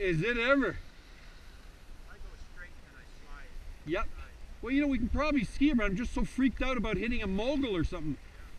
Is it ever? I go straight and I slide. Yep. Well, you know, we can probably ski it, but I'm just so freaked out about hitting a mogul or something.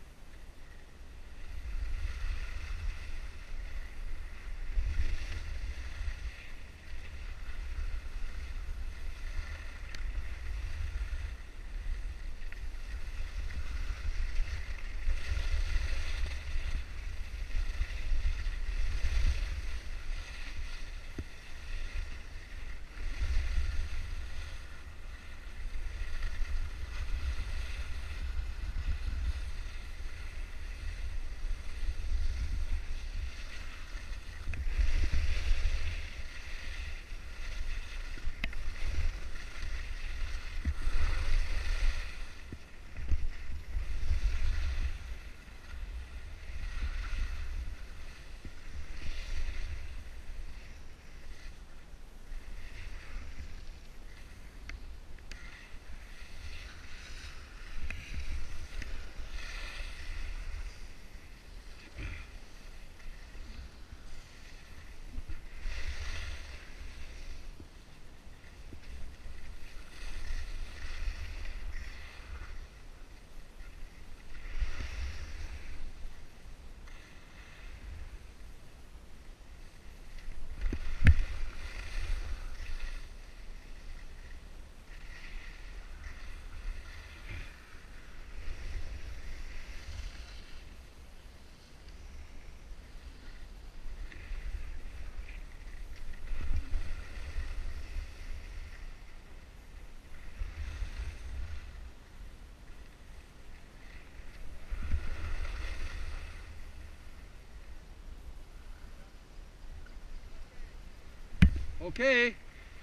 Okay.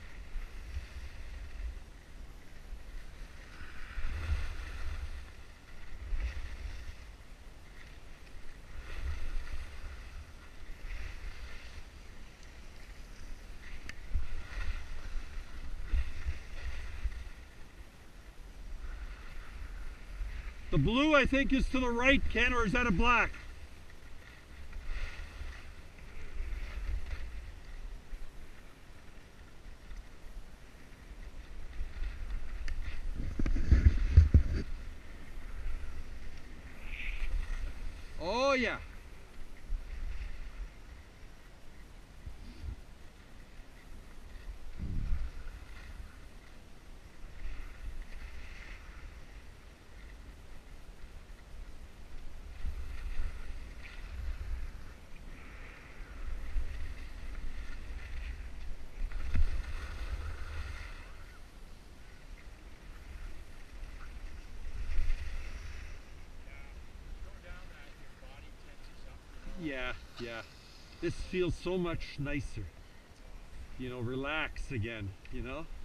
The blue, I think, is to the right, Ken, or is that a black? Oh, yeah. Yeah, yeah. This feels so much nicer. You know, relax again, you know?